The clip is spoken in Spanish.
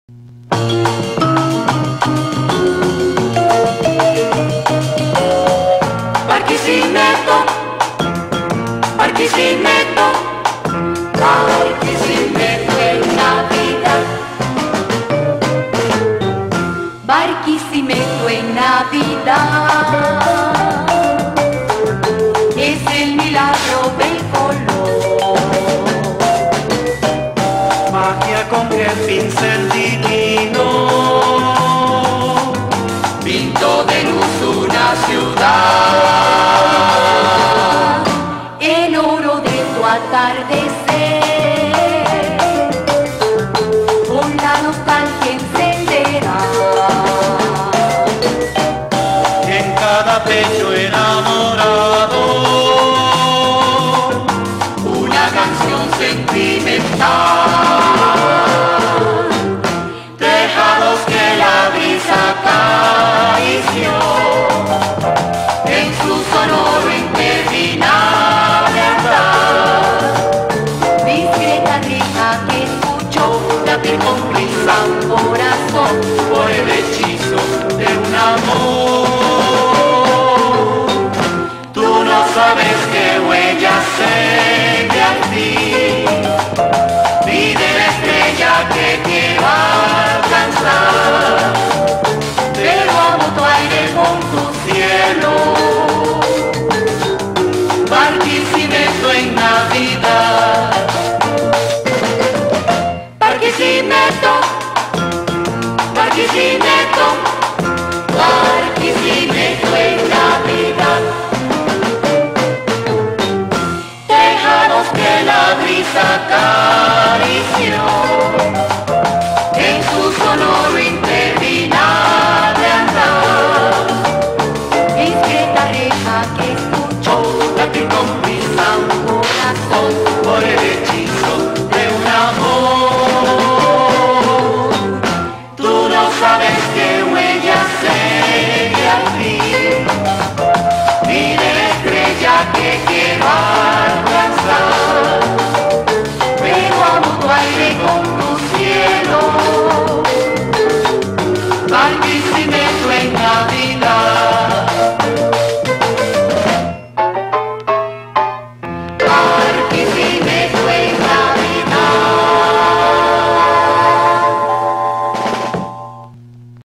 Barquisimeto, Barquisimeto, Barquisimeto en Navidad. Barquisimeto en Navidad es el milagro del color. Magia con que el pincel divino pintó de luz una ciudad. El oro de tu atardecer con la nostalgia encenderá. en cada pecho enamorado Una canción sentimental. Déjalos que la brisa acarició en su sonoro interminable andar. Discreta risa que escuchó latir con prisa un corazón por el hechizo de un amor.